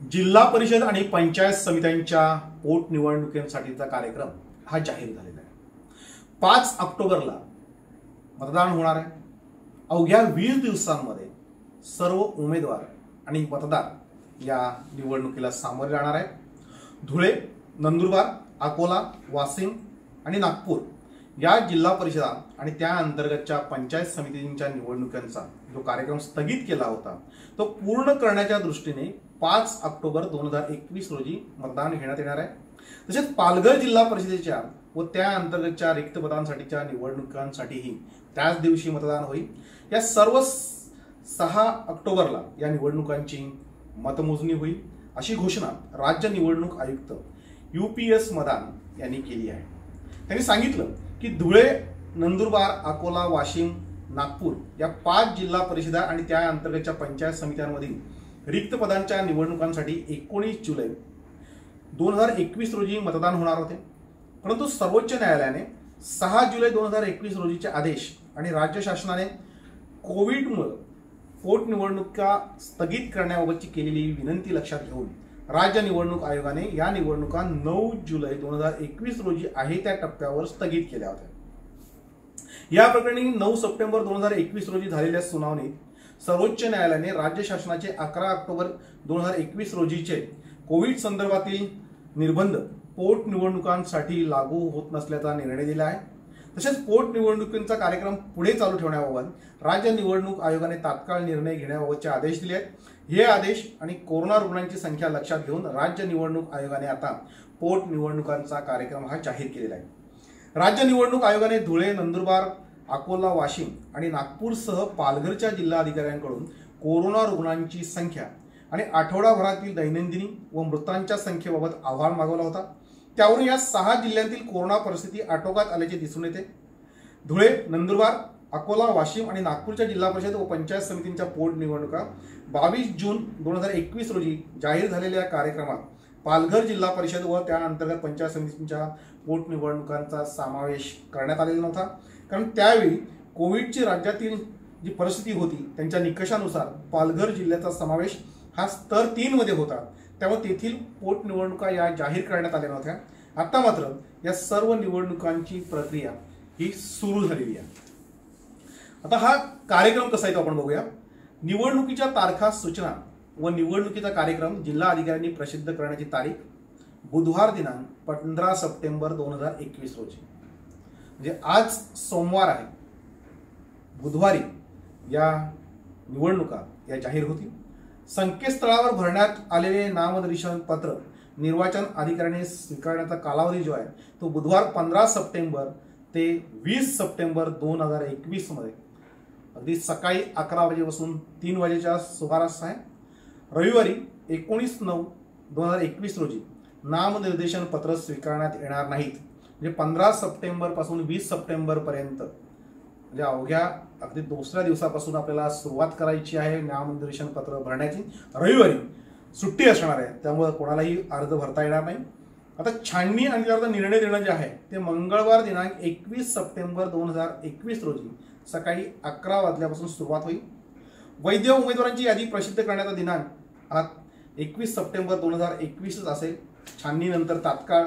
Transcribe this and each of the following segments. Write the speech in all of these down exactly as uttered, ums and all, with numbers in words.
जिल्हा परिषद आणि पंचायत समित्यांच्या पोटनिवडणुकीसाठीचा कार्यक्रम हा जाहीर झालेला आहे। पाच ऑक्टोबरला मतदान होणार आहे। अवघ्या वीस दिवसांमध्ये सर्व उमेदवार आणि मतदार या निवडणुकीला सामोरे जाणार आहेत। धुळे, नंदुरबार, अकोला, वाशिम आणि नागपूर या जिल्हा परिषदा आणि त्या अंतर्गतच्या पंचायत समितींच्या निवडणुकांचा जो कार्यक्रम स्थगित केला होता तो पूर्ण करण्याच्या दृष्टीने पाच ऑक्टोबर दोन हजार एकवीस रोजी मतदान घेण्यात येणार आहे। तसेच पालघर जिल्हा परिषदेच्या व त्या अंतर्गतच्या रिक्त पदांसाठीच्या निवडणुकांसाठीही त्याच दिवशी मतदान होईल। या सर्व सहा ऑक्टोबरला या निवडणुकांची मतमोजणी होईल अशी घोषणा राज्य निवडणूक आयुक्त यूपीएस मदान यांनी केली आहे। त्यांनी सांगितलं की धुळे, नंदुरबार, अकोला, वाशिम, नागपूर या पाच जिल्हा परिषदा आणि त्या अंतर्गतच्या पंचायत समित्यांमधील रिक्त पदांच्या निवडणुकांसाठी एकोणीस जुलै दोन हजार एकवीस रोजी मतदान होणार होते। परंतु सर्वोच्च न्यायालयाने सहा जुलै दोन हजार एकवीस रोजीचे आदेश आणि राज्य शासनाने कोविडमुळे पोटनिवडणुका स्थगित करण्याबाबतची केलेली विनंती लक्षात घेऊन राज्य निवडणूक आयोगाने या निवडणुका नऊ जुलै दोन हजार एकवीस रोजी आहे त्या टप्प्यावर स्थगित केल्या होत्या। या प्रकरणी नऊ सप्टेंबर दोन हजार एकवीस रोजी झालेल्या सुनावणीत सर्वोच्च न्यायालयाने राज्य शासनाचे अकरा ऑक्टोबर दोन हजार एकवीस रोजीचे कोविड संदर्भातील निर्बंध पोटनिवडणुकांसाठी लागू होत नसल्याचा निर्णय दिला आहे। तसेच पोटनिवडणुकींचा कार्यक्रम पुढे चालू ठेवण्याबाबत राज्य निवडणूक आयोगाने तात्काळ निर्णय घेण्याबाबतचे आदेश दिले आहेत। हे आदेश आणि कोरोना रुग्णांची संख्या लक्षात घेऊन राज्य निवडणूक आयोगाने आता पोटनिवडणुकांचा कार्यक्रम हा जाहीर केलेला आहे। राज्य निवडणूक आयोगाने धुळे, नंदुरबार, अकोला, वाशिम आणि नागपूरसह पालघरच्या जिल्हा अधिकाऱ्यांकडून कोरोना रुग्णांची संख्या आणि आठवडाभरातील दैनंदिनी व मृतांच्या संख्येबाबत अहवाल मागवला होता। त्यावरून या सहा जिल्ह्यांतील कोरोना परिस्थिती आटोक्यात आल्याचे दिसून येते। धुळे, नंदुरबार, अकोला, वाशिम आणि नागपूरच्या जिल्हा परिषद व पंचायत समितींच्या पोटनिवडणुका बावीस जून दोन हजार एकवीस रोजी जाहीर झालेल्या कार्यक्रमात पालघर जिल्हा परिषद व त्या अंतर्गत पंचायत समितींच्या पोटनिवडणुकांचा समावेश करण्यात आलेला नव्हता, कारण त्यावेळी कोविडची राज्यातील जी परिस्थिती होती त्यांच्या निकषानुसार पालघर जिल्ह्याचा समावेश हा स्तर तीन मध्ये होता, त्यामुळे तेथील पोटनिवडणुका या जाहीर करण्यात आल्या नव्हत्या। आता मात्र या सर्व निवडणुकांची प्रक्रिया ही सुरू झालेली आहे। आता हा कार्यक्रम कसा आहे तो आपण बघूया। निवडणुकीच्या तारखा, सूचना व निवडणुकीचा कार्यक्रम जिल्हा अधिकाऱ्यांनी प्रसिद्ध करण्याची तारीख बुधवार दिनांक पंधरा सप्टेंबर दोन हजार एकवीस रोजी, म्हणजे आज सोमवार आहे, बुधवारी या निवडणुका या जाहीर होतील। संकेतस्थळावर भरण्यात आलेले नामनिर्देशन पत्र निर्वाचन अधिकाऱ्याने स्वीकारण्याचा कालावधी जो आहे तो बुधवार पंधरा सप्टेंबर ते वीस सप्टेंबर दोन हजार एकवीस मध्ये अगदी सकाळी अकरा वाजेपासून तीन वाजेच्या सुमारास आहे। रविवारी एकोणीस नऊ दोन हजार एकवीस रोजी नामनिर्देशन पत्र स्वीकारण्यात येणार नाहीत, म्हणजे पंधरा सप्टेंबर पासून वीस सप्टेंबर पर्यंत म्हणजे अवघ्या अगदी दुसऱ्या दिवसापासून आपल्याला सुरुवात करायची आहे नामनिर्देशन पत्र भरण्याची। रविवारी सुट्टी असणार आहे, त्यामुळे कोणालाही अर्ज भरता येणार नाही। आता छाननी आणि त्यावर निर्णय देणं जे आहे ते मंगळवार दिनांक एकवीस सप्टेंबर दोन हजार एकवीस रोजी सकाळी अकरा वाजल्यापासून सुरुवात होईल। वैध उमेदवारांची यादी प्रसिद्ध करण्याचा दिनांक हा एकवीस सप्टेंबर दोन हजार एकवीसच असेल। छाननीनंतर तात्काळ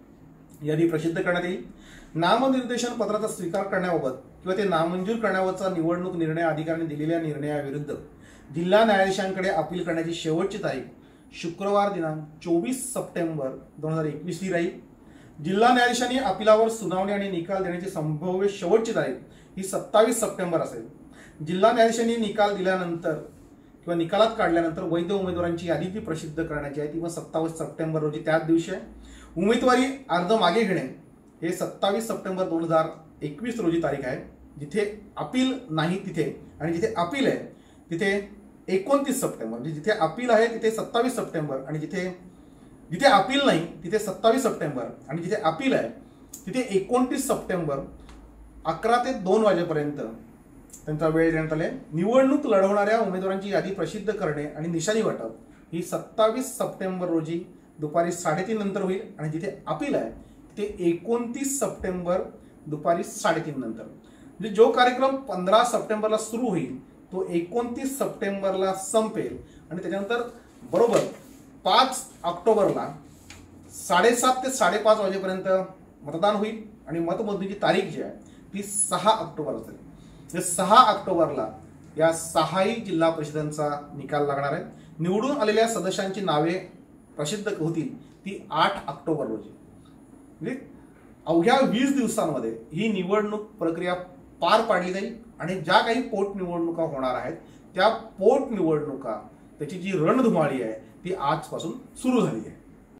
यादी प्रसिद्ध करण्यात येईल। नामनिर्देशन पत्राचा स्वीकार करण्याबाबत किंवा ते नामंजूर करण्याबाबतचा निवडणूक निर्णय अधिकाऱ्याने दिलेल्या निर्णयाविरुद्ध जिल्हा न्यायाधीशांकडे अपील करण्याची शेवटची तारीख शुक्रवार दिनांक चोवीस सप्टेंबर दोन हजार एकवीस ही राहील। जिल्हा न्यायाधीशांनी अपिलावर सुनावणी आणि निकाल देण्याची संभाव्य शेवटची तारीख ही सत्तावीस सप्टेंबर असेल। जिल्हा न्यायाधीशांनी निकाल दिल्यानंतर किंवा निकालात काढल्यानंतर वैध उमेदवारांची यादी ती प्रसिद्ध करण्याची आहे ती मग सत्तावीस सप्टेंबर रोजी त्याच दिवशी आहे। उमेदवारी अर्ज मागे घेणे हे सत्तावीस सप्टेंबर दोन हजार एकवीस रोजी तारीख आहे। जिथे अपील नाही तिथे आणि जिथे अपील आहे तिथे एकोणतीस सप्टेंबर, म्हणजे जिथे अपील आहे तिथे सत्तावीस सप्टेंबर आणि जिथे जिथे अपील नाही तिथे सत्तावीस सप्टेंबर आणि जिथे अपील आहे तिथे एकोणतीस सप्टेंबर अकरा ते दोन वाजेपर्यंत त्यांचा वेळ देण्यात आले। निवडणूक लढवणाऱ्या उमेदवारांची यादी प्रसिद्ध करणे आणि निशाणी वाटप ही सत्तावीस सप्टेंबर रोजी दुपारी साडेतीन नंतर होईल आणि जिथे अपील आहे ते एकोणतीस सप्टेंबर दुपारी साडेतीन नंतर, म्हणजे जो कार्यक्रम पंधरा सप्टेंबरला सुरू होईल तो एकोणतीस सप्टेंबरला संपेल आणि त्याच्यानंतर बरोबर पाच ऑक्टोबरला साडेसात ते साडेपाच वाजेपर्यंत मतदान होईल आणि मतमोजणीची तारीख जी आहे ती सहा ऑक्टोबर असेल. म्हणजे सहा ऑक्टोबरला या सहाही जिल्हा परिषदांचा निकाल लागणार आहे. निवडून आलेल्या सदस्यांची नावे प्रसिद्ध होतील ती आठ ऑक्टोबर रोजी. म्हणजे अवघ्या वीस दिवसांमध्ये ही निवडणूक प्रक्रिया पार पाडली जाईल आणि ज्या काही पोटनिवडणुका होणार आहेत त्या पोटनिवडणुका त्याची जी रणधुमाळी आहे ती आजपासून सुरू झाली आहे.